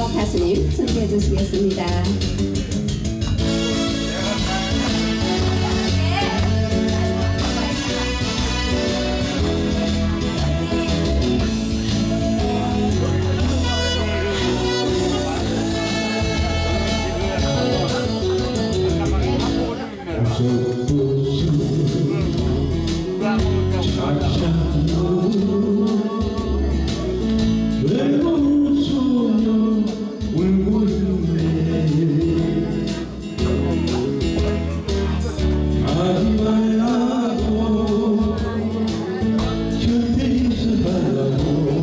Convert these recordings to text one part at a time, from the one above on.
이은석 가수님 소개해 주시겠습니다. 외로운 소녀 울고 있네. 가지 말라고 곁에 있어달라고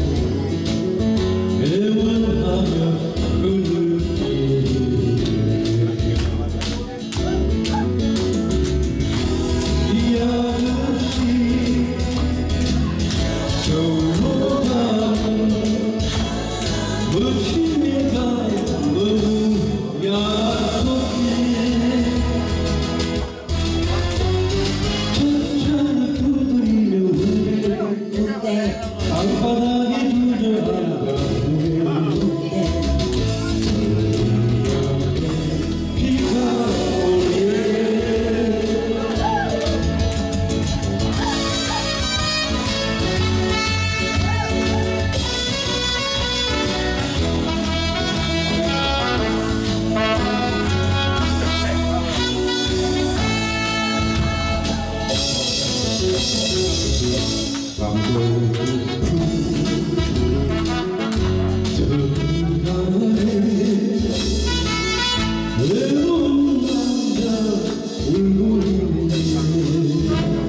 애원하며 그늘길 이 아저씨 겨울로 가는 멋지니까 너무 약속해. 천천히 두드리며 울래 방바닥에 주저앉아 비가 오네. 강도 깊은 저가에 외로운 남자 울고 있네.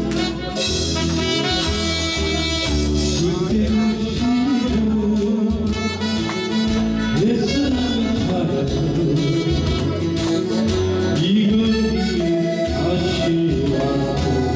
그때 시로 내 사랑을 찾아서 이 거리에 다시 왔고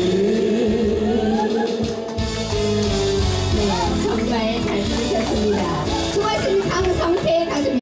정말 잘 부르셨습니다.